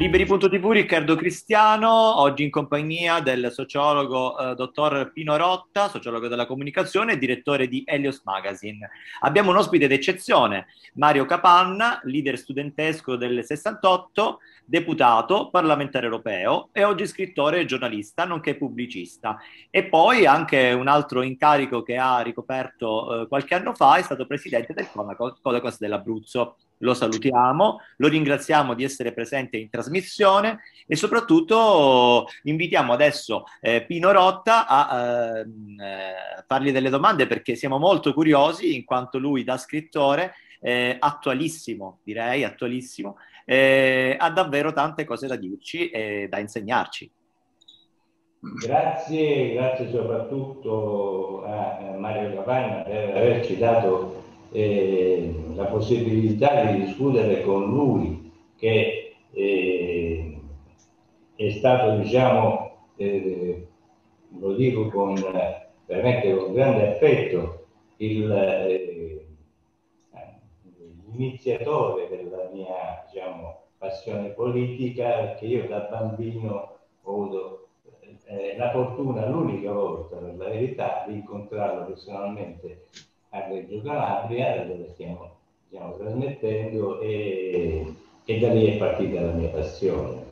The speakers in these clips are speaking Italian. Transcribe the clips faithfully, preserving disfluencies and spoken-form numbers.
Liberi punto tivù, Riccardo Cristiano, oggi in compagnia del sociologo eh, dottor Pino Rotta, sociologo della comunicazione e direttore di Helios Magazine. Abbiamo un ospite d'eccezione, Mario Capanna, leader studentesco del sessantotto, deputato, parlamentare europeo e oggi scrittore e giornalista, nonché pubblicista. E poi anche un altro incarico che ha ricoperto eh, qualche anno fa è stato presidente del Codacons dell'Abruzzo. Lo salutiamo, lo ringraziamo di essere presente in trasmissione e soprattutto invitiamo adesso eh, Pino Rotta a ehm, eh, fargli delle domande perché siamo molto curiosi in quanto lui da scrittore eh, attualissimo, direi attualissimo, eh, ha davvero tante cose da dirci e da insegnarci. Grazie, grazie soprattutto a Mario Capanna per averci dato eh, la possibilità di discutere con lui, che eh, è stato, diciamo, eh, lo dico con, veramente con grande affetto, il, eh, l'iniziatore della mia, diciamo, passione politica, perché io da bambino ho avuto Eh, la fortuna, l'unica volta per la verità, di incontrarlo personalmente a Reggio Calabria, dove stiamo, stiamo trasmettendo, e, e da lì è partita la mia passione.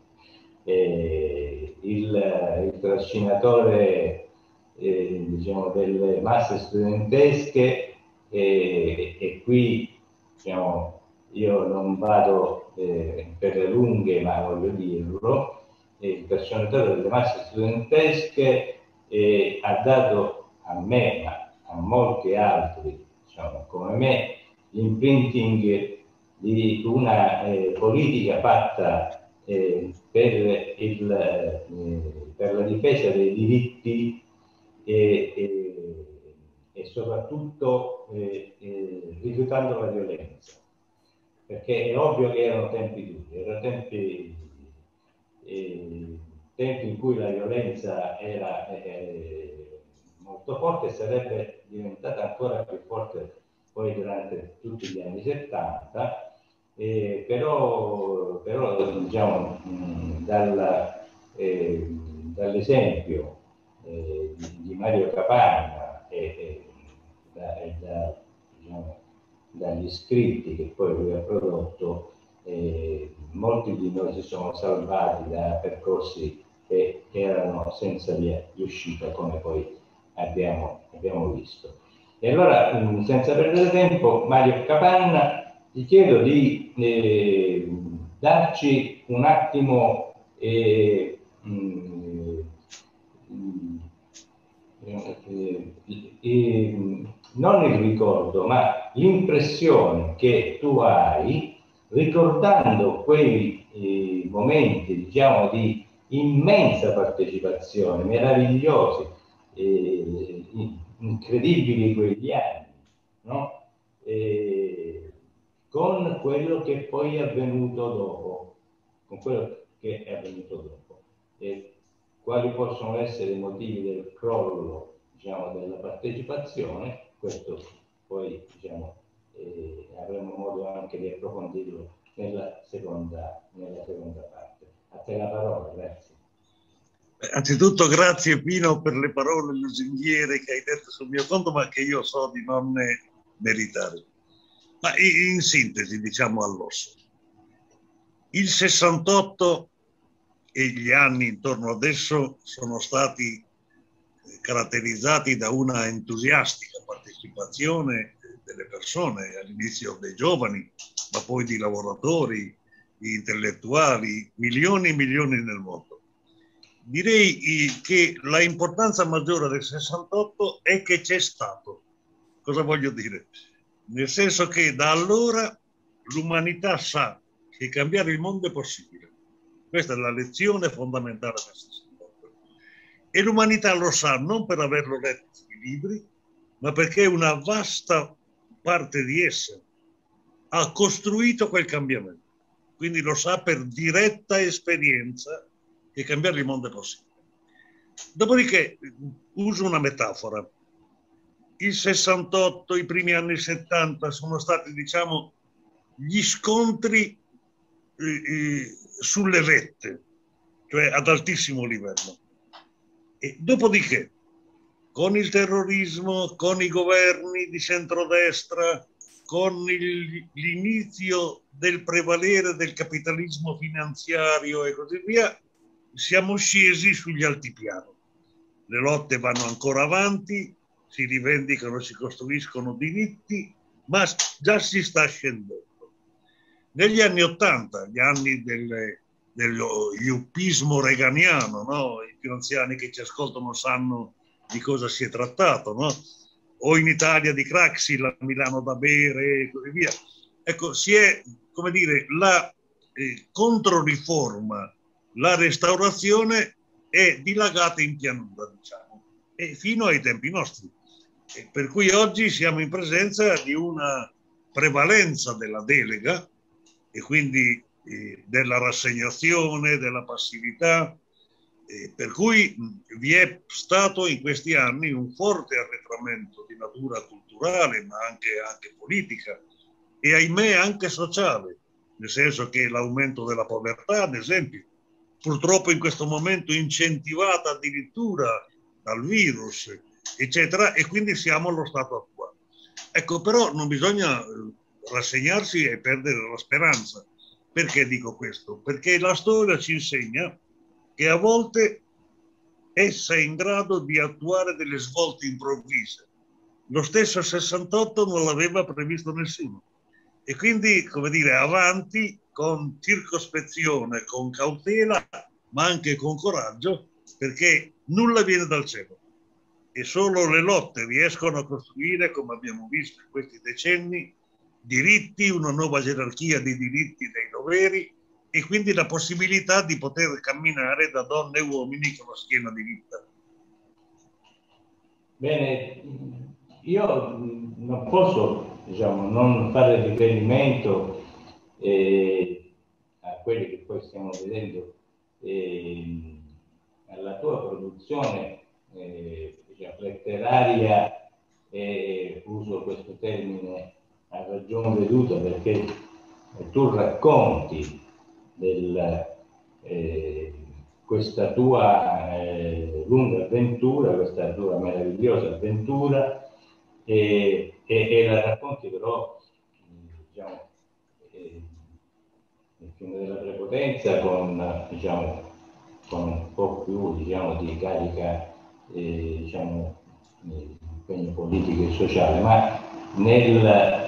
E il, il trascinatore eh, diciamo, delle masse studentesche, e, e qui diciamo, io non vado eh, per le lunghe, ma voglio dirlo, il personaggio delle masse studentesche eh, ha dato a me, ma a molti altri, diciamo, come me, l'imprinting di una eh, politica fatta eh, per, il, eh, per la difesa dei diritti e, e, e soprattutto eh, eh, rifiutando la violenza. Perché è ovvio che erano tempi duri, erano tempi E tempi in cui la violenza era eh, molto forte e sarebbe diventata ancora più forte poi durante tutti gli anni settanta, eh, però, però diciamo mh, dalla, eh, dall'esempio eh, di, di Mario Capanna e, e, da, e da, diciamo, dagli scritti che poi lui ha prodotto, Eh, molti di noi si sono salvati da percorsi che erano senza via di uscita, come poi abbiamo, abbiamo visto. E allora, mh, senza perdere tempo, Mario Capanna, ti chiedo di eh, darci un attimo eh, mh, eh, eh, non il ricordo, ma l'impressione che tu hai ricordando quei eh, momenti, diciamo, di immensa partecipazione, meravigliosi, eh, incredibili quegli anni, no? E con quello che poi è avvenuto dopo, con quello che è avvenuto dopo. E quali possono essere i motivi del crollo, diciamo, della partecipazione, questo poi, diciamo, e avremo modo anche di approfondirlo nella seconda, nella seconda parte. A te la parola, grazie. Anzitutto grazie Pino per le parole lusinghiere che hai detto sul mio conto, ma che io so di non meritare. Ma in sintesi, diciamo all'osso, il sessantotto e gli anni intorno adesso sono stati caratterizzati da una entusiastica partecipazione delle persone, all'inizio dei giovani, ma poi di lavoratori, di intellettuali, milioni e milioni nel mondo. Direi che la importanza maggiore del sessantotto è che c'è stato. Cosa voglio dire? Nel senso che da allora l'umanità sa che cambiare il mondo è possibile. Questa è la lezione fondamentale del sessantotto. E l'umanità lo sa non per averlo letto sui libri, ma perché una vasta parte di essa ha costruito quel cambiamento, quindi lo sa per diretta esperienza che cambiare il mondo è possibile. Dopodiché uso una metafora. Il sessantotto, i primi anni settanta sono stati, diciamo, gli scontri eh, sulle vette, cioè ad altissimo livello. E dopodiché, con il terrorismo, con i governi di centrodestra, con l'inizio del prevalere del capitalismo finanziario e così via, siamo scesi sugli altipiani. Le lotte vanno ancora avanti, si rivendicano, si costruiscono diritti, ma già si sta scendendo. Negli anni Ottanta, gli anni del, dello yuppismo reganiano, no? I più anziani che ci ascoltano sanno di cosa si è trattato, no? O in Italia di Craxi, la Milano da bere e così via. Ecco, si è, come dire, la eh, controriforma, la restaurazione è dilagata in pianura, diciamo, e fino ai tempi nostri. E per cui oggi siamo in presenza di una prevalenza della delega e quindi eh, della rassegnazione, della passività, eh, per cui mh, vi è stato in questi anni un forte arretramento di natura culturale, ma anche, anche politica e ahimè anche sociale, nel senso che l'aumento della povertà, ad esempio, purtroppo in questo momento incentivata addirittura dal virus, eccetera, e quindi siamo allo stato attuale. Ecco, però non bisogna rassegnarsi e perdere la speranza. Perché dico questo? Perché la storia ci insegna che a volte essa è in grado di attuare delle svolte improvvise. Lo stesso sessantotto non l'aveva previsto nessuno. E quindi, come dire, avanti con circospezione, con cautela, ma anche con coraggio, perché nulla viene dal cielo. E solo le lotte riescono a costruire, come abbiamo visto in questi decenni, diritti, una nuova gerarchia di diritti e dei doveri, e quindi la possibilità di poter camminare da donne e uomini con la schiena diritta. Bene, io non posso, diciamo, non fare riferimento eh, a quelli che poi stiamo vedendo, eh, alla tua produzione eh, diciamo, letteraria, e uso questo termine a ragione veduta perché tu racconti del, eh, questa tua eh, lunga avventura, questa tua meravigliosa avventura, e, e, e la racconti però, diciamo, eh, nel film della prepotenza con, diciamo, con un po' più, diciamo, di carica, eh, diciamo, di impegno politico e sociale, ma nel,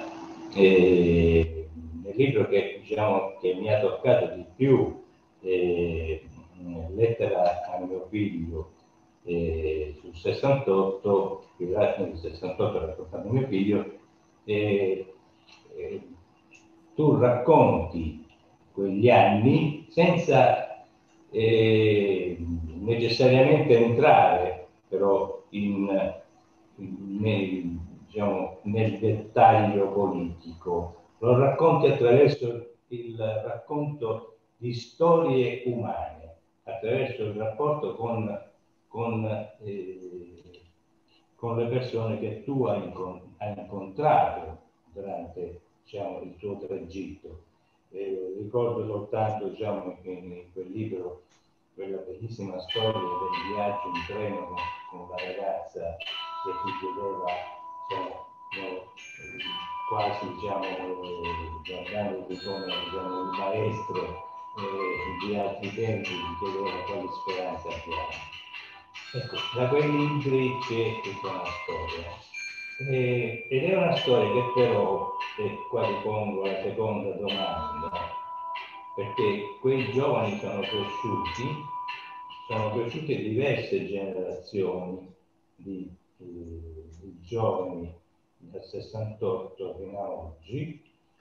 eh, nel libro che, diciamo, che mi ha toccato di più, eh, lettera a mio figlio, eh, sul sessantotto, nel sessantotto raccontando mio figlio, eh, eh, tu racconti quegli anni senza eh, necessariamente entrare però in, in, nel, diciamo, nel dettaglio politico, lo racconti attraverso il racconto di storie umane, attraverso il rapporto con, con, eh, con le persone che tu hai, incont- hai incontrato durante, diciamo, il tuo tragitto. Eh, ricordo soltanto, diciamo, in, in quel libro quella bellissima storia del viaggio in treno con, con la ragazza che ti chiedeva, diciamo, no, quasi, diciamo, guardando come, diciamo, il maestro eh, di altri tempi, ti chiedeva quali speranze abbiamo. Ecco, da quei libri c'è tutta una storia. Eh, ed è una storia che però, e qua ti pongo la seconda domanda, perché quei giovani sono cresciuti, sono cresciute diverse generazioni di, di, di giovani dal sessantotto fino a oggi,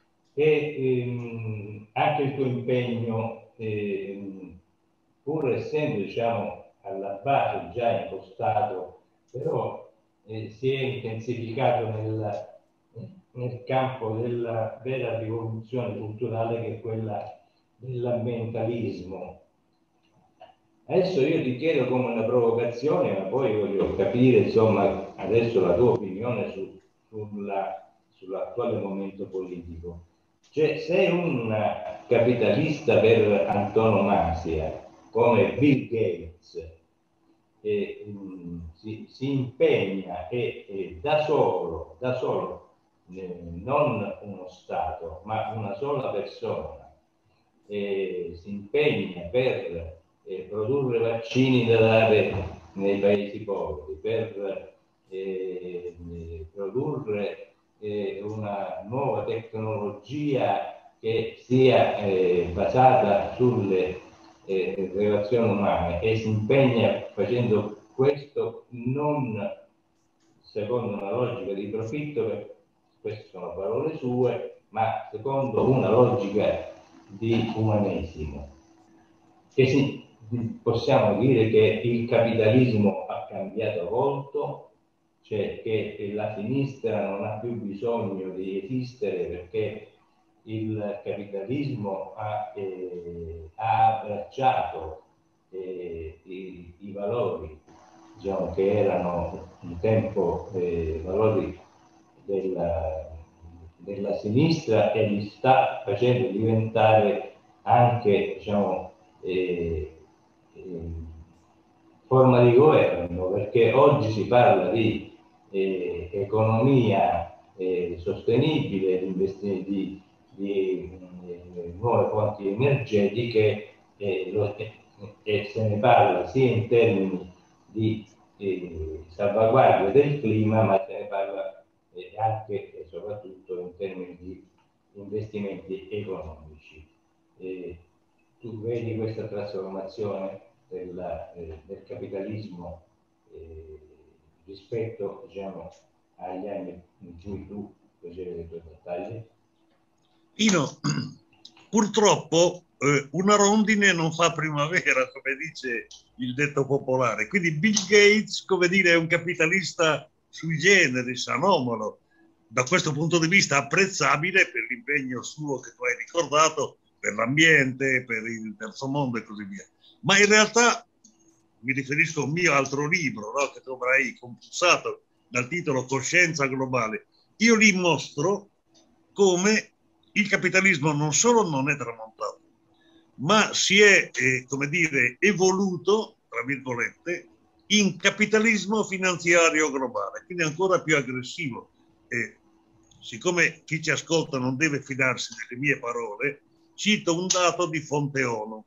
e ehm, anche il tuo impegno, ehm, pur essendo, diciamo, alla base già impostato, però eh, si è intensificato nel, nel campo della vera rivoluzione culturale, che è quella dell'ambientalismo. Adesso io ti chiedo come una provocazione, ma poi voglio capire, insomma, adesso la tua opinione su, sulla, sull'attuale momento politico. Cioè, se un capitalista per antonomasia come Bill Gates eh, mh, si, si impegna e, e da solo, da solo eh, non uno Stato, ma una sola persona, eh, si impegna per eh, produrre vaccini da dare nei paesi poveri, per eh, produrre eh, una nuova tecnologia che sia eh, basata sulle eh, relazioni umane, e si impegna facendo questo non secondo una logica di profitto, perché queste sono parole sue, ma secondo una logica di umanesimo. Che si, possiamo dire che il capitalismo ha cambiato volto, cioè che la sinistra non ha più bisogno di esistere perché il capitalismo ha, eh, ha abbracciato eh, i, i valori, diciamo, che erano un tempo eh, valori della, della sinistra, e li sta facendo diventare anche, diciamo, eh, eh, forma di governo, perché oggi si parla di eh, economia eh, sostenibile, di, di, di eh, nuove fonti energetiche, eh, lo, e, e se ne parla sia in termini di eh, salvaguardia del clima, ma se ne parla eh, anche e soprattutto in termini di investimenti economici. Eh, tu vedi questa trasformazione della, eh, del capitalismo eh, rispetto, diciamo, agli anni in cui tu facevi le tue battaglie? Ino, purtroppo eh, una rondine non fa primavera, come dice il detto popolare. Quindi Bill Gates, come dire, è un capitalista sui generis, anomalo. Da questo punto di vista apprezzabile per l'impegno suo che tu hai ricordato, per l'ambiente, per il terzo mondo e così via. Ma in realtà mi riferisco a un mio altro libro, no, che tu avrai compulsato dal titolo Coscienza Globale. Io lì mostro come il capitalismo non solo non è tramontato, ma si è, eh, come dire, evoluto, tra virgolette, in capitalismo finanziario globale, quindi ancora più aggressivo. E siccome chi ci ascolta non deve fidarsi delle mie parole, cito un dato di fonte ONU.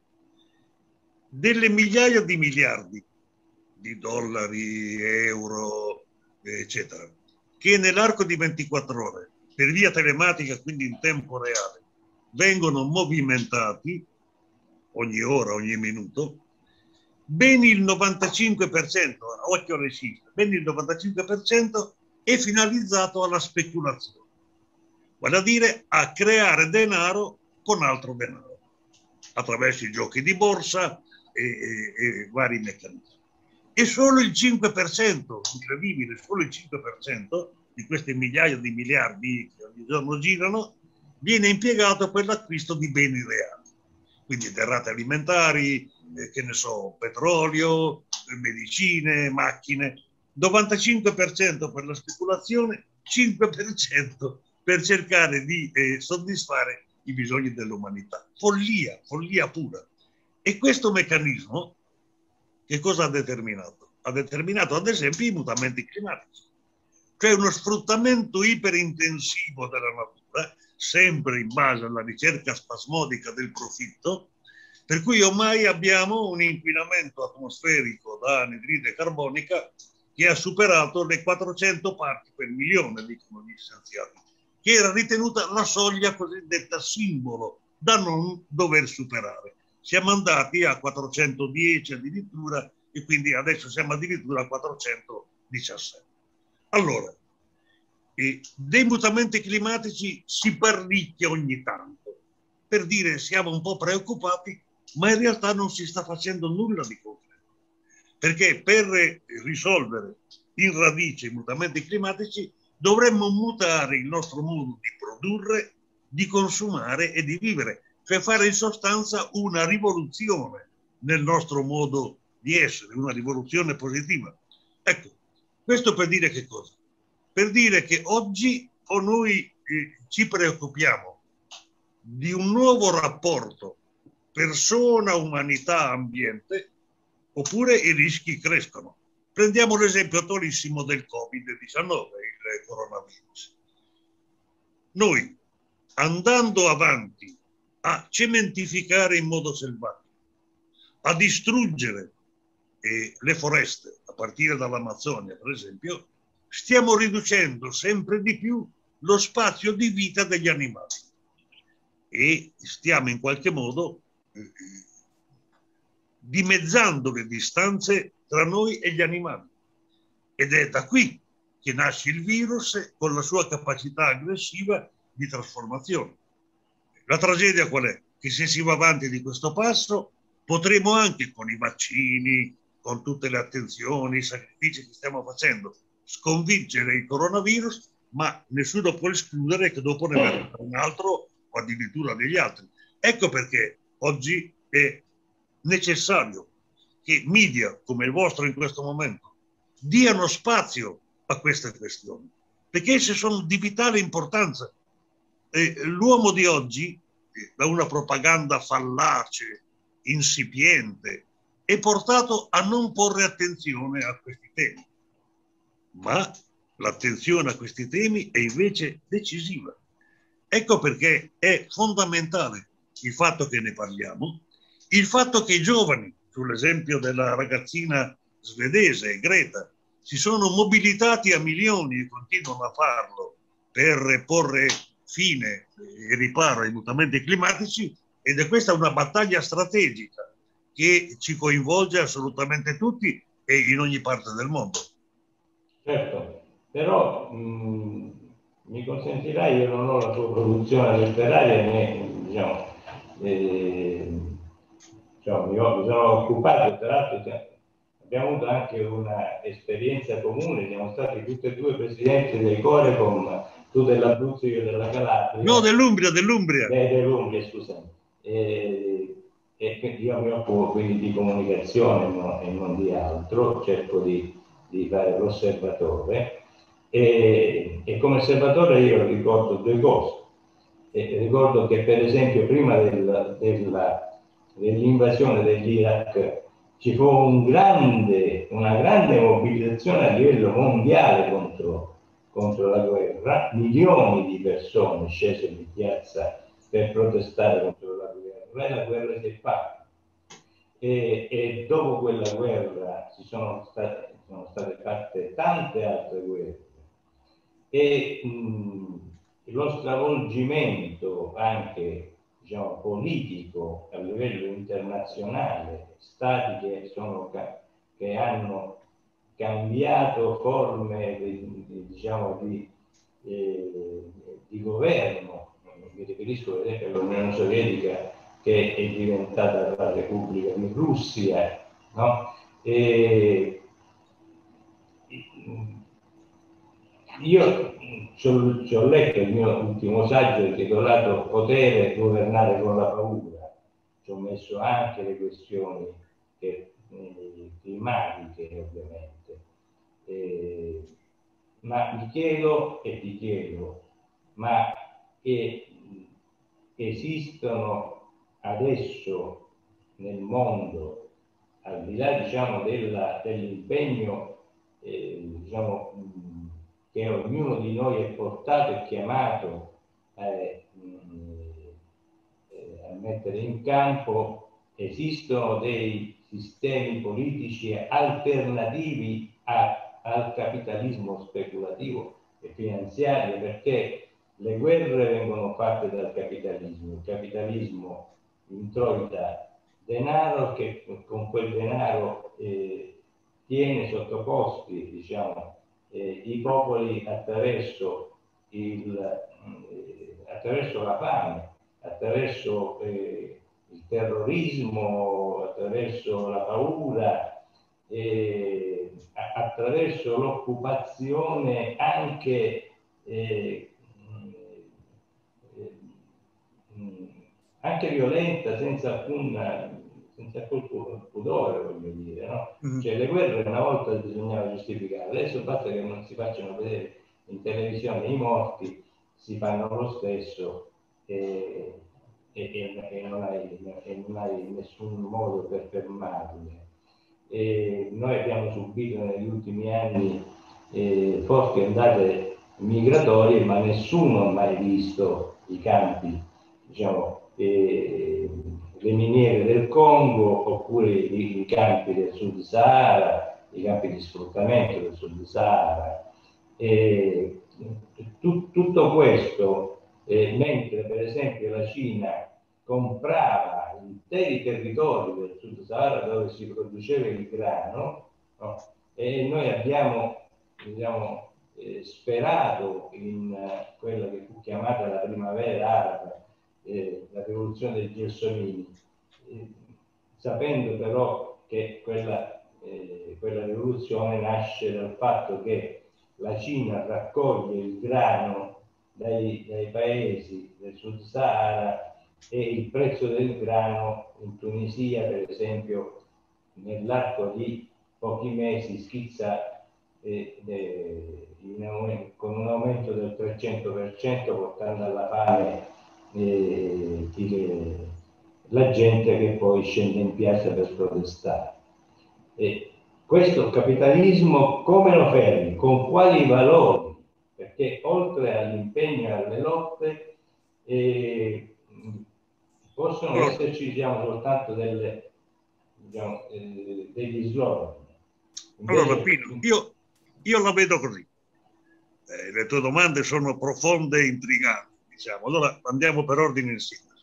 Delle migliaia di miliardi di dollari, euro, eccetera, che nell'arco di ventiquattro ore, per via telematica, quindi in tempo reale, vengono movimentati ogni ora, ogni minuto, ben il novantacinque per cento, occhio alle cifre, ben il novantacinque per cento è finalizzato alla speculazione, vale a dire a creare denaro con altro denaro, attraverso i giochi di borsa e, e, e vari meccanismi. E solo il cinque per cento, incredibile, solo il cinque per cento di queste migliaia di miliardi che ogni giorno girano, viene impiegato per l'acquisto di beni reali. Quindi derrate alimentari, eh, che ne so, petrolio, medicine, macchine. novantacinque per cento per la speculazione, cinque per cento per cercare di eh, soddisfare i bisogni dell'umanità. Follia, follia pura. E questo meccanismo che cosa ha determinato? Ha determinato ad esempio i mutamenti climatici, cioè uno sfruttamento iperintensivo della natura, sempre in base alla ricerca spasmodica del profitto, per cui ormai abbiamo un inquinamento atmosferico da anidride carbonica che ha superato le quattrocento parti per milione, dicono gli scienziati, che era ritenuta la soglia cosiddetta simbolo da non dover superare. Siamo andati a quattrocentodieci addirittura, e quindi adesso siamo addirittura a quattrocentodiciassette. Allora, eh, dei mutamenti climatici si parlicchia ogni tanto, per dire siamo un po' preoccupati, ma in realtà non si sta facendo nulla di concreto. Perché per risolvere in radice i mutamenti climatici dovremmo mutare il nostro modo di produrre, di consumare e di vivere, cioè fare in sostanza una rivoluzione nel nostro modo di essere, una rivoluzione positiva. Ecco, questo per dire che cosa? Per dire che oggi o noi eh, ci preoccupiamo di un nuovo rapporto persona-umanità-ambiente, oppure i rischi crescono. Prendiamo l'esempio attualissimo del Covid diciannove, il coronavirus. Noi, andando avanti a cementificare in modo selvatico, a distruggere eh, le foreste, a partire dall'Amazzonia per esempio, stiamo riducendo sempre di più lo spazio di vita degli animali e stiamo in qualche modo eh, dimezzando le distanze tra noi e gli animali. Ed è da qui che nasce il virus con la sua capacità aggressiva di trasformazione. La tragedia qual è? Che se si va avanti di questo passo potremo anche con i vaccini, con tutte le attenzioni, i sacrifici che stiamo facendo, sconfiggere il coronavirus, ma nessuno può escludere che dopo ne verrà un altro o addirittura degli altri. Ecco perché oggi è necessario che media come il vostro in questo momento diano spazio a queste questioni, perché esse sono di vitale importanza. Eh, l'uomo di oggi, eh, da una propaganda fallace, insipiente, è portato a non porre attenzione a questi temi. Ma l'attenzione a questi temi è invece decisiva. Ecco perché è fondamentale il fatto che ne parliamo, il fatto che i giovani, sull'esempio della ragazzina svedese Greta, si sono mobilitati a milioni e continuano a farlo per porre fine e riparo ai mutamenti climatici, ed è questa una battaglia strategica che ci coinvolge assolutamente tutti e in ogni parte del mondo. Certo, però mh, mi consentirai, io non ho la tua produzione letteraria, né, diciamo, eh, diciamo mi, ho, mi sono occupato, tra l'altro cioè, abbiamo avuto anche un'esperienza comune, siamo stati tutti e due presidenti dei Corecom, tu dell'Abruzzo, io della Calabria. No, dell'Umbria, dell'Umbria. Eh, dell'Umbria, scusami. E, e io mi occupo quindi di comunicazione no, e non di altro, cerco di, di fare l'osservatore e, e come osservatore io ricordo due cose. E ricordo che per esempio prima del, della, dell'invasione dell'Iraq ci fu un grande, una grande mobilitazione a livello mondiale contro, contro la guerra, milioni di persone scesero in piazza per protestare contro la guerra, e la guerra si è fatta. E, e dopo quella guerra ci sono state, sono state fatte tante altre guerre e mh, lo stravolgimento anche diciamo, politico a livello internazionale, stati che, sono, che hanno cambiato forme di, diciamo, di, eh, di governo, mi riferisco ad esempio all'Unione Sovietica che è diventata la Repubblica di Russia, no? E io ci ho, ci ho letto il mio ultimo saggio intitolato Potere governare con la paura, ci ho messo anche le questioni che, eh, climatiche ovviamente, eh, ma mi chiedo e ti chiedo, ma che esistono adesso nel mondo, al di là diciamo, della, dell'impegno eh, diciamo, mh, che ognuno di noi è portato e chiamato eh, mh, eh, a mettere in campo, esistono dei sistemi politici alternativi a, al capitalismo speculativo e finanziario, perché le guerre vengono fatte dal capitalismo, il capitalismo introita denaro che con quel denaro eh, tiene sottoposti diciamo, eh, i popoli attraverso, il, eh, attraverso la fame, attraverso eh, il terrorismo, attraverso la paura, eh, attraverso l'occupazione anche eh, anche violenta, senza alcun, senza alcun pudore, voglio dire, no? Mm-hmm. Cioè le guerre una volta bisognava giustificare, adesso basta che non si facciano vedere in televisione i morti, si fanno lo stesso e, e, e, e, non hai, e non hai nessun modo per fermarle. E noi abbiamo subito negli ultimi anni eh, forti ondate migratorie, ma nessuno ha mai visto i campi, diciamo, eh, le miniere del Congo, oppure i, i campi del Sud Sahara, i campi di sfruttamento del Sud Sahara. E tu, tutto questo, eh, mentre per esempio la Cina comprava interi territori del Sud Sahara dove si produceva il grano, no? E noi abbiamo, diciamo, eh, sperato in uh, quella che fu chiamata la primavera araba, eh, la rivoluzione dei gelsomini, eh, sapendo però che quella, eh, quella rivoluzione nasce dal fatto che la Cina raccoglie il grano dai, dai paesi del Sud Sahara, e il prezzo del grano in Tunisia, per esempio, nell'arco di pochi mesi schizza eh, eh, in, con un aumento del trecento per cento, portando alla fame eh, il, la gente che poi scende in piazza per protestare. E questo capitalismo come lo fermi? Con quali valori? Perché oltre all'impegno e alle lotte eh, possono allora, esserci, diciamo, soltanto delle, diciamo, eh, degli slogan. Invece... Allora, Pino, io, io la vedo così. Eh, le tue domande sono profonde e intriganti, diciamo. Allora andiamo per ordine in sintesi.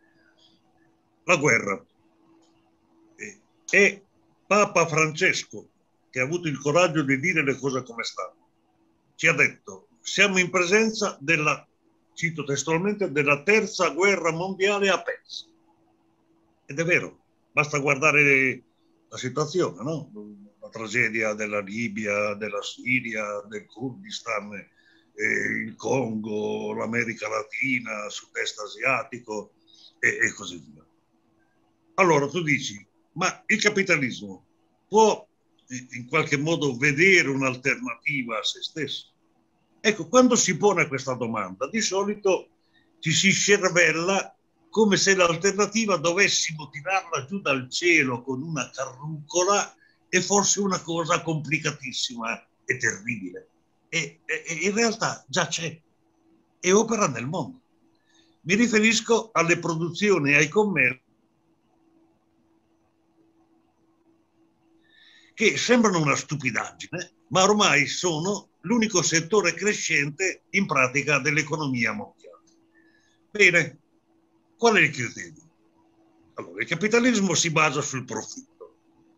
La guerra. Eh, è Papa Francesco che ha avuto il coraggio di dire le cose come stanno. Ci ha detto: siamo in presenza della, cito testualmente, della terza guerra mondiale a pezzi. Ed è vero, basta guardare la situazione, no? La tragedia della Libia, della Siria, del Kurdistan, eh, il Congo, l'America Latina, sud-est asiatico e, e così via. Allora tu dici, ma il capitalismo può in qualche modo vedere un'alternativa a se stesso? Ecco, quando si pone questa domanda, di solito ci si scervella come se l'alternativa dovessimo tirarla giù dal cielo con una carrucola e fosse una cosa complicatissima e terribile. E, e, e in realtà già c'è e opera nel mondo. Mi riferisco alle produzioni e ai commerci che sembrano una stupidaggine, ma ormai sono l'unico settore crescente in pratica dell'economia mondiale. Bene, qual è il criterio? Allora, il capitalismo si basa sul profitto.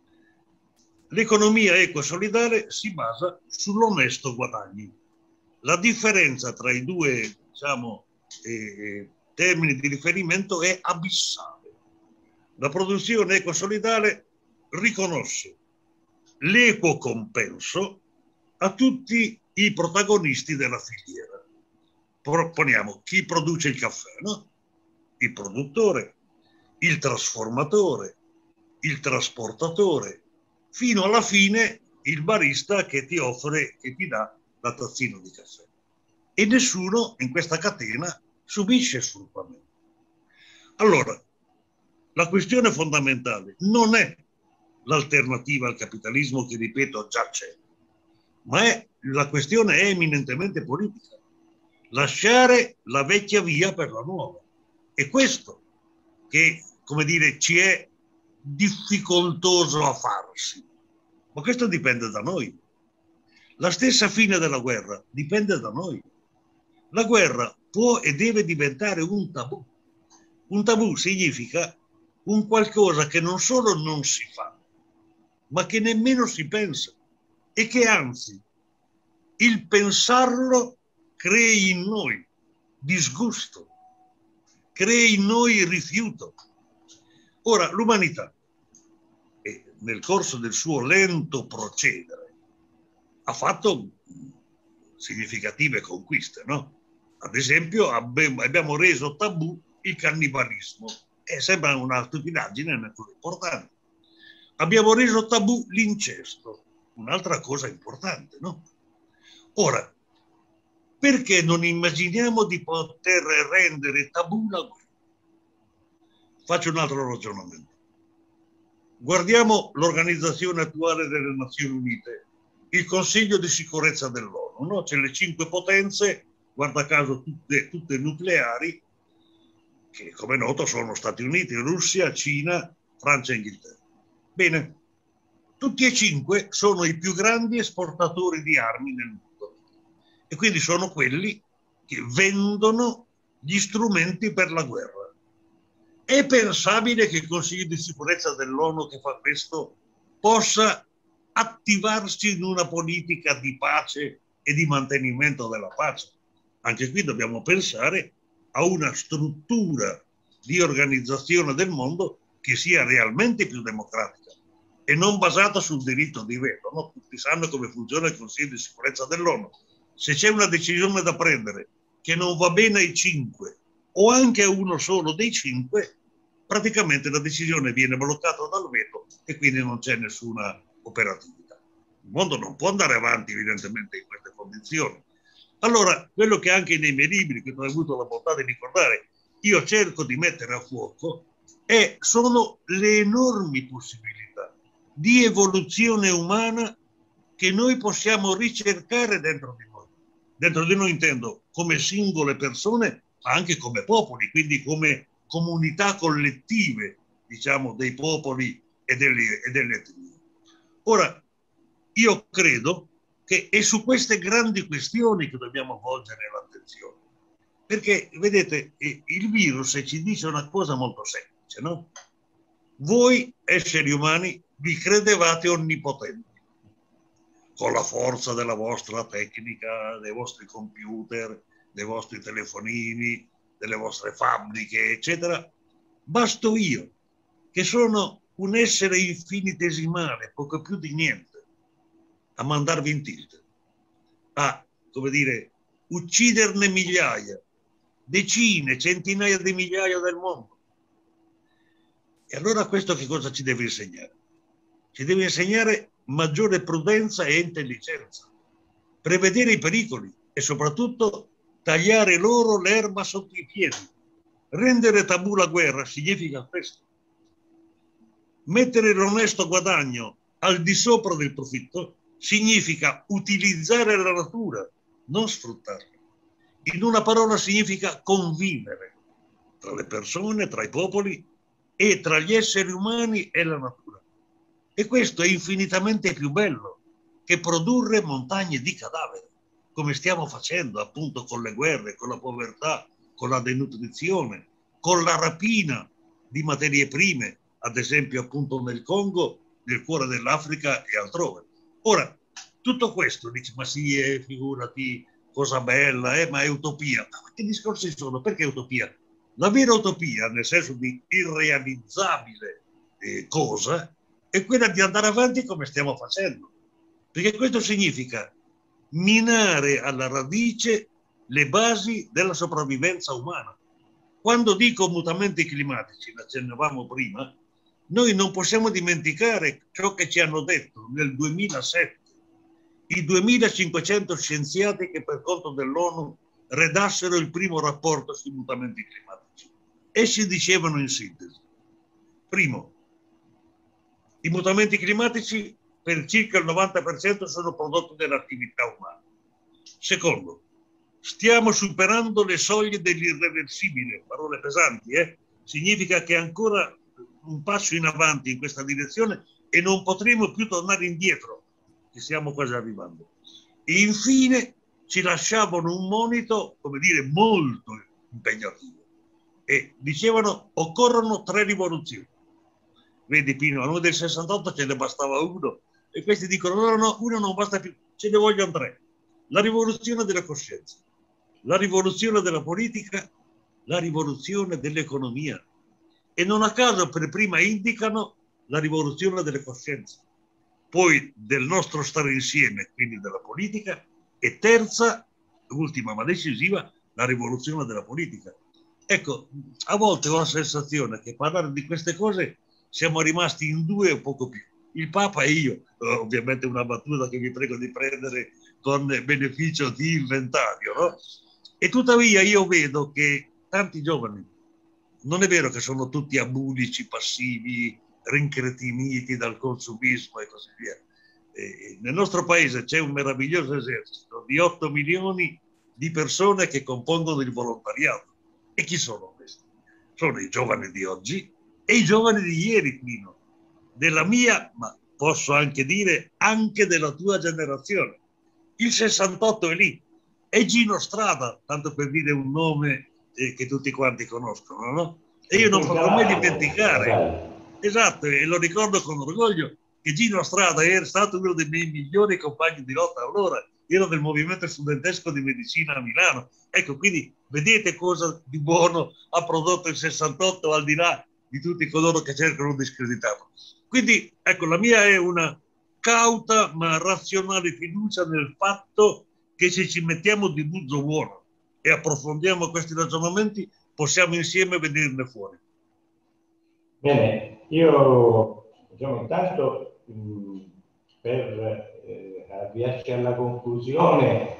L'economia ecosolidale si basa sull'onesto guadagno. La differenza tra i due, diciamo, eh, termini di riferimento è abissale. La produzione ecosolidale riconosce l'equo compenso a tutti i protagonisti della filiera. Proponiamo chi produce il caffè, no? Il produttore, il trasformatore, il trasportatore, fino alla fine il barista che ti offre, che ti dà la tazzina di caffè. E nessuno in questa catena subisce sfruttamento. Allora, la questione fondamentale non è l'alternativa al capitalismo che, ripeto, già c'è, ma è, la questione è eminentemente politica. Lasciare la vecchia via per la nuova. E questo che, come dire, ci è difficoltoso a farsi. Ma questo dipende da noi. La stessa fine della guerra dipende da noi. La guerra può e deve diventare un tabù. Un tabù significa un qualcosa che non solo non si fa, ma che nemmeno si pensa, e che anzi il pensarlo crei in noi disgusto, crei in noi rifiuto. Ora, l'umanità, eh, nel corso del suo lento procedere, ha fatto significative conquiste, no? Ad esempio, abbiamo reso tabù il cannibalismo, e sembra una stupidaggine, neppure importante. Abbiamo reso tabù l'incesto, un'altra cosa importante, no? Ora, perché non immaginiamo di poter rendere tabù la guerra? faccio un altro ragionamento. Guardiamo l'organizzazione attuale delle Nazioni Unite, il Consiglio di sicurezza dell'ONU, no? C'è le cinque potenze, guarda caso tutte, tutte nucleari, che come noto sono Stati Uniti, Russia, Cina, Francia e Inghilterra. Bene, tutti e cinque sono i più grandi esportatori di armi nel mondo e quindi sono quelli che vendono gli strumenti per la guerra. È pensabile che il Consiglio di sicurezza dell'ONU che fa questo possa attivarsi in una politica di pace e di mantenimento della pace? Anche qui dobbiamo pensare a una struttura di organizzazione del mondo che sia realmente più democratica e non basata sul diritto di veto. No? Tutti sanno come funziona il Consiglio di sicurezza dell'ONU. Se c'è una decisione da prendere che non va bene ai cinque o anche a uno solo dei cinque, praticamente la decisione viene bloccata dal veto e quindi non c'è nessuna operatività. Il mondo non può andare avanti evidentemente in queste condizioni. Allora, quello che anche nei miei libri, che ho avuto la bontà di ricordare, io cerco di mettere a fuoco, è, sono le enormi possibilità di evoluzione umana che noi possiamo ricercare dentro di noi. Dentro di noi intendo come singole persone, ma anche come popoli, quindi come comunità collettive, diciamo, dei popoli e delle, e delle etnie. Ora, io credo che è su queste grandi questioni che dobbiamo volgere l'attenzione. Perché, vedete, il virus ci dice una cosa molto semplice, no? Voi, esseri umani, vi credevate onnipotenti. Con la forza della vostra tecnica, dei vostri computer, dei vostri telefonini, delle vostre fabbriche, eccetera. Basto io, che sono un essere infinitesimale, poco più di niente, a mandarvi in tilt, a, come dire, ucciderne migliaia, decine, centinaia di migliaia del mondo. E allora questo che cosa ci deve insegnare? Ci deve insegnare maggiore prudenza e intelligenza, prevedere i pericoli e soprattutto tagliare loro l'erba sotto i piedi. Rendere tabù la guerra significa questo. Mettere l'onesto guadagno al di sopra del profitto significa utilizzare la natura, non sfruttarla. In una parola significa convivere tra le persone, tra i popoli e tra gli esseri umani e la natura. E questo è infinitamente più bello che produrre montagne di cadaveri, come stiamo facendo appunto con le guerre, con la povertà, con la denutrizione, con la rapina di materie prime, ad esempio appunto nel Congo, nel cuore dell'Africa e altrove. Ora, tutto questo, dici, ma sì, eh, figurati, cosa bella, eh, ma è utopia. Ma che discorsi sono? Perché utopia? La vera utopia, nel senso di irrealizzabile eh, cosa, è quella di andare avanti come stiamo facendo. Perché questo significa minare alla radice le basi della sopravvivenza umana. Quando dico mutamenti climatici, l'accennavamo prima, noi non possiamo dimenticare ciò che ci hanno detto nel duemilasette i duemilacinquecento scienziati che per conto dell'ONU redassero il primo rapporto sui mutamenti climatici. Essi dicevano in sintesi: primo, i mutamenti climatici per circa il novanta per cento sono prodotti dall'attività umana. Secondo, stiamo superando le soglie dell'irreversibile, parole pesanti, eh? Significa che ancora un passo in avanti in questa direzione e non potremo più tornare indietro, che stiamo quasi arrivando. E infine ci lasciavano un monito, come dire, molto impegnativo. E dicevano: occorrono tre rivoluzioni. Vedi Pino, a noi del sessantotto ce ne bastava uno, e questi dicono: no, no, no, uno non basta più, ce ne vogliono tre. La rivoluzione della coscienza, la rivoluzione della politica, la rivoluzione dell'economia. E non a caso per prima indicano la rivoluzione delle coscienze, poi del nostro stare insieme, quindi della politica, e terza, ultima ma decisiva, la rivoluzione della politica. Ecco, a volte ho la sensazione che parlare di queste cose siamo rimasti in due o poco più, il Papa e io. Ovviamente una battuta che vi prego di prendere con beneficio di inventario, no? E tuttavia io vedo che tanti giovani non è vero che sono tutti abulici, passivi, rincretiniti dal consumismo e così via. Eh, nel nostro paese c'è un meraviglioso esercito di otto milioni di persone che compongono il volontariato. E chi sono questi? Sono i giovani di oggi e i giovani di ieri, Pino, della mia, ma posso anche dire anche della tua generazione. Il sessantotto è lì, è Gino Strada, tanto per dire un nome eh, che tutti quanti conoscono, no? E io non potrò mai dimenticare, esatto, e lo ricordo con orgoglio, che Gino Strada era stato uno dei miei migliori compagni di lotta allora, ero del movimento studentesco di medicina a Milano. Ecco, quindi vedete cosa di buono ha prodotto il sessantotto, al di là di tutti coloro che cercano di screditarlo. Quindi, ecco, la mia è una cauta ma razionale fiducia nel fatto che se ci mettiamo di mezzo buono e approfondiamo questi ragionamenti, possiamo insieme venirne fuori. Bene, io diciamo intanto mh, per eh, avviarci alla conclusione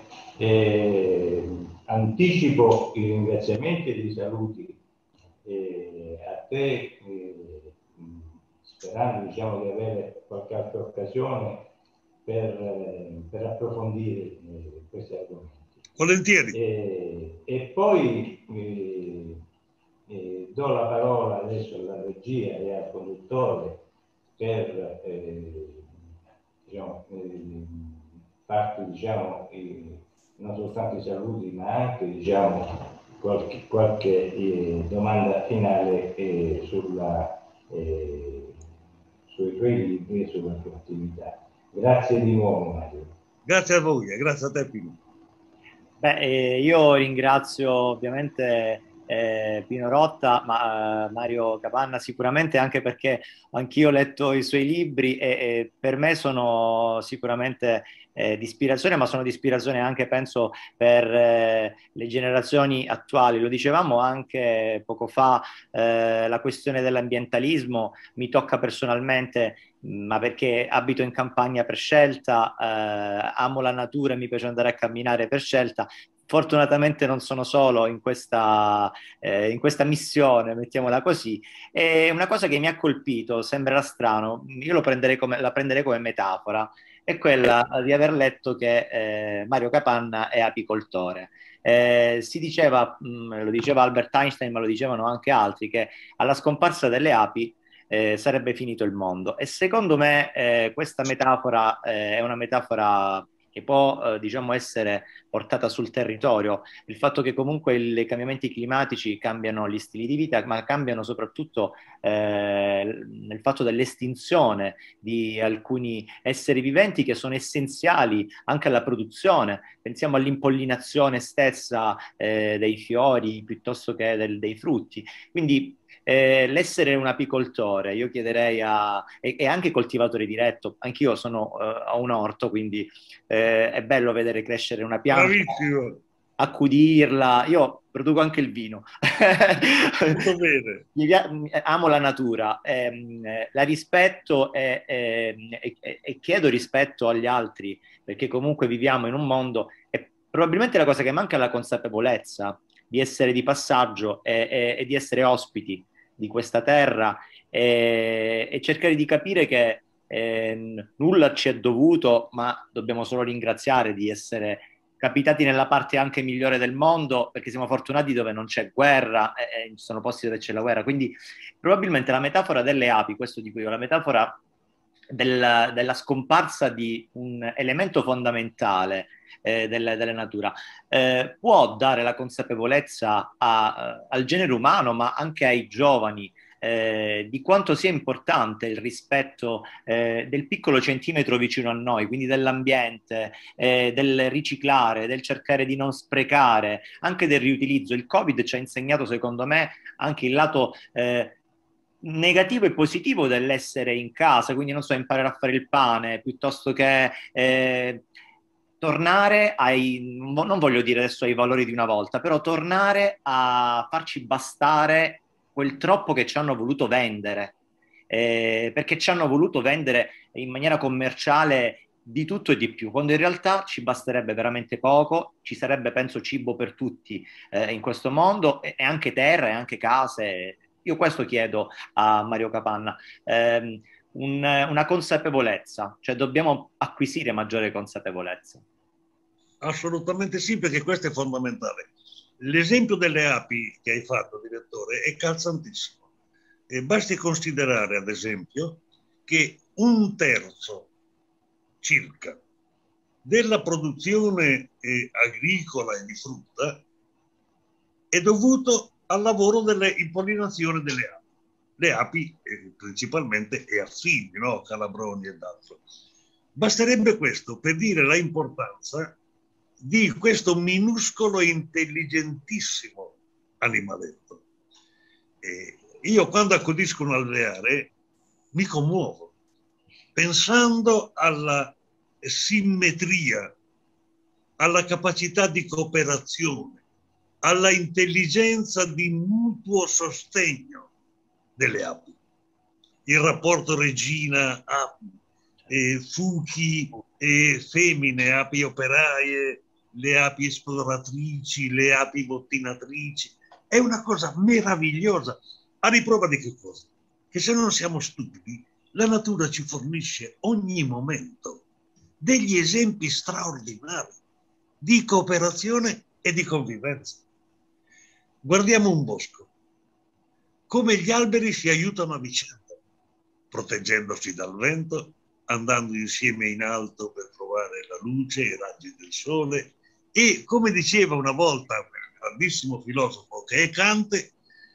eh, anticipo i ringraziamenti e i saluti eh, a te, eh, sperando diciamo, di avere qualche altra occasione per, eh, per approfondire eh, questi argomenti. Volentieri. E, e poi eh, eh, do la parola adesso alla regia e al conduttore per eh, diciamo, eh, farti diciamo, eh, non soltanto i saluti ma anche diciamo, qualche, qualche eh, domanda finale eh, sulla, eh, sui tuoi libri e sulla tua attività. Grazie di nuovo Mario. Grazie a voi e grazie a te Pino. Beh, eh, io ringrazio ovviamente eh, Pino Rotta, ma eh, Mario Capanna sicuramente, anche perché anch'io ho letto i suoi libri e, e per me sono sicuramente eh, di ispirazione, ma sono di ispirazione anche, penso, per eh, le generazioni attuali. Lo dicevamo anche poco fa, eh, la questione dell'ambientalismo mi tocca personalmente, ma perché abito in campagna per scelta, eh, amo la natura e mi piace andare a camminare per scelta. Fortunatamente non sono solo in questa, eh, in questa missione, mettiamola così. E una cosa che mi ha colpito, sembrerà strano, io lo prenderei come, la prenderei come metafora, è quella di aver letto che eh, Mario Capanna è apicoltore. Eh, si diceva, mh, lo diceva Albert Einstein, ma lo dicevano anche altri, che alla scomparsa delle api Eh, sarebbe finito il mondo. E secondo me eh, questa metafora eh, è una metafora che può eh, diciamo essere portata sul territorio. Il fatto che comunque i cambiamenti climatici cambiano gli stili di vita, ma cambiano soprattutto eh, nel fatto dell'estinzione di alcuni esseri viventi che sono essenziali anche alla produzione. Pensiamo all'impollinazione stessa eh, dei fiori piuttosto che del, dei frutti. Quindi Eh, l'essere un apicoltore, io chiederei a, e, e anche coltivatore diretto, anch'io sono eh, a un orto, quindi eh, è bello vedere crescere una pianta, bravissimo, accudirla, io produco anche il vino. Molto bene. Amo la natura, ehm, la rispetto e, e, e, e chiedo rispetto agli altri, perché comunque viviamo in un mondo e probabilmente la cosa che manca è la consapevolezza di essere di passaggio e, e, e di essere ospiti di questa terra e, e cercare di capire che eh, nulla ci è dovuto, ma dobbiamo solo ringraziare di essere capitati nella parte anche migliore del mondo, perché siamo fortunati dove non c'è guerra e, e ci sono posti dove c'è la guerra. Quindi probabilmente la metafora delle api, questo dico io, la metafora del, della scomparsa di un elemento fondamentale eh, delle, delle natura, eh, può dare la consapevolezza a, al genere umano, ma anche ai giovani, eh, di quanto sia importante il rispetto eh, del piccolo centimetro vicino a noi, quindi dell'ambiente, eh, del riciclare, del cercare di non sprecare, anche del riutilizzo. Il Covid ci ha insegnato, secondo me, anche il lato eh, negativo e positivo dell'essere in casa, quindi non so, imparare a fare il pane piuttosto che eh, tornare ai, non voglio dire adesso ai valori di una volta, però tornare a farci bastare quel troppo che ci hanno voluto vendere, eh, perché ci hanno voluto vendere in maniera commerciale di tutto e di più, quando in realtà ci basterebbe veramente poco, ci sarebbe, penso, cibo per tutti eh, in questo mondo, e, e anche terra, e anche case, Io questo chiedo a Mario Capanna, ehm, un, una consapevolezza, cioè dobbiamo acquisire maggiore consapevolezza. Assolutamente sì, perché questo è fondamentale. L'esempio delle api che hai fatto, direttore, è calzantissimo. E basti considerare, ad esempio, che un terzo circa della produzione eh, agricola e di frutta è dovuto al lavoro dell'impollinazione delle api. Le api eh, principalmente e affini, no? Calabroni ed altro. Basterebbe questo per dire la importanza di questo minuscolo e intelligentissimo animaletto. E io quando accudisco un alveare mi commuovo, pensando alla simmetria, alla capacità di cooperazione, alla intelligenza di mutuo sostegno delle api. Il rapporto regina-api, eh, fuchi e femmine, api operaie, le api esploratrici, le api bottinatrici. È una cosa meravigliosa. A riprova di che cosa? Che se non siamo stupidi, la natura ci fornisce ogni momento degli esempi straordinari di cooperazione e di convivenza. Guardiamo un bosco. Come gli alberi si aiutano a vicenda, proteggendosi dal vento, andando insieme in alto per trovare la luce e i raggi del sole. E come diceva una volta un grandissimo filosofo che è Kant,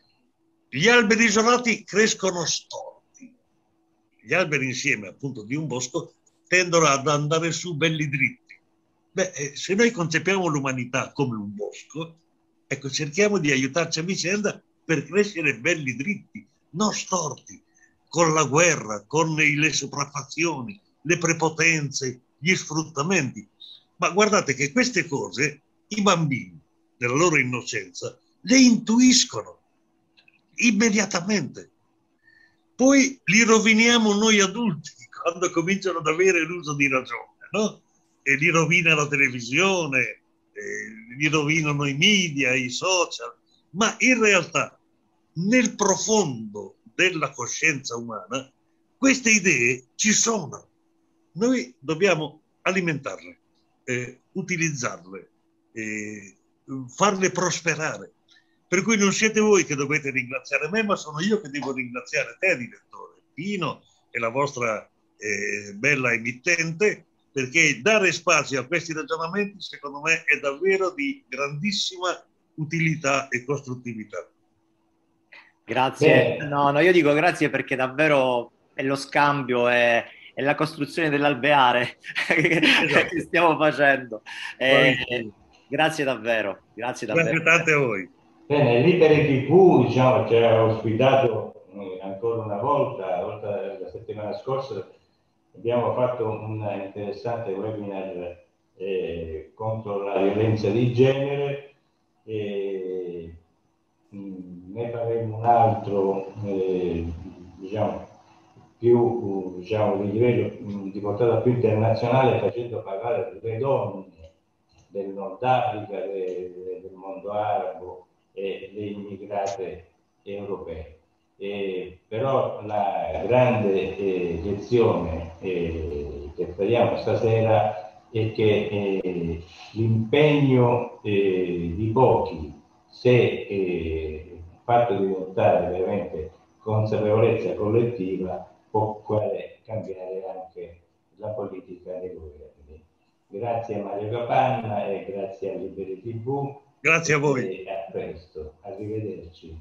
gli alberi isolati crescono storti. Gli alberi insieme, appunto, di un bosco tendono ad andare su belli dritti. Beh, se noi concepiamo l'umanità come un bosco, ecco, cerchiamo di aiutarci a vicenda per crescere belli dritti, non storti, con la guerra, con le sopraffazioni, le prepotenze, gli sfruttamenti. Ma guardate che queste cose i bambini, nella loro innocenza, le intuiscono immediatamente. Poi li roviniamo noi adulti quando cominciano ad avere l'uso di ragione, no? E li rovina la televisione, eh, li rovinano i media, i social, ma in realtà nel profondo della coscienza umana queste idee ci sono. Noi dobbiamo alimentarle, eh, utilizzarle, eh, farle prosperare. Per cui non siete voi che dovete ringraziare me, ma sono io che devo ringraziare te, direttore Pino, e la vostra eh, bella emittente, perché dare spazio a questi ragionamenti, secondo me, è davvero di grandissima utilità e costruttività. Grazie. No, no, io dico grazie perché davvero è lo scambio, è, è la costruzione dell'alveare che, esatto. che stiamo facendo. Eh, grazie davvero. Grazie davvero. Grazie tante a voi. Bene, l'Itere tivù, diciamo, ci ha ospitato ancora una volta, oltre la settimana scorsa abbiamo fatto un interessante webinar eh, contro la violenza di genere, e mh, ne faremo un altro, eh, diciamo, più, diciamo, di livello, mh, di portata più internazionale, facendo parlare le donne del Nord Africa, de, del mondo arabo e le immigrate europee. Eh, però la grande eh, lezione eh, che traiamo stasera è che eh, l'impegno eh, di pochi, se eh, fatto diventare veramente consapevolezza collettiva, può cambiare anche la politica dei governi. Grazie a Mario Capanna e grazie a Liberi tivù. Grazie a voi. E a presto, arrivederci.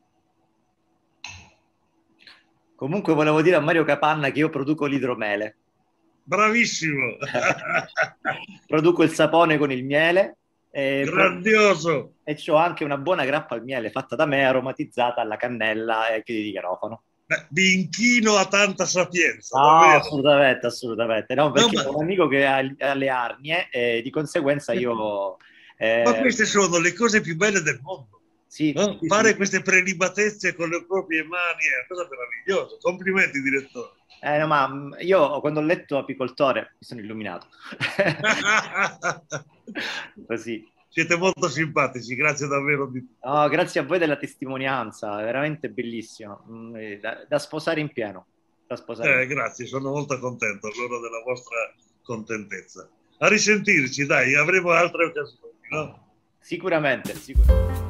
Comunque volevo dire a Mario Capanna che io produco l'idromele. Bravissimo! Produco il sapone con il miele. E grandioso! E ho anche una buona grappa al miele fatta da me, aromatizzata alla cannella e chiodi di garofano. Beh, mi inchino a tanta sapienza. No, assolutamente, assolutamente. No, perché no, ma... ho un amico che ha, ha le arnie e di conseguenza io... Eh... Ma queste sono le cose più belle del mondo. Sì, no? sì, Fare sì. queste prelibatezze con le proprie mani è una cosa meravigliosa. Complimenti, direttore. Eh, no, ma io quando ho letto apicoltore mi sono illuminato. Così. siete molto simpatici, grazie davvero di tutto. No, grazie a voi della testimonianza, è veramente bellissimo, da, da sposare in pieno. Da sposare Eh, in pieno. grazie, sono molto contento allora della vostra contentezza. A risentirci, dai, avremo altre occasioni, no? Sicuramente, sicuramente.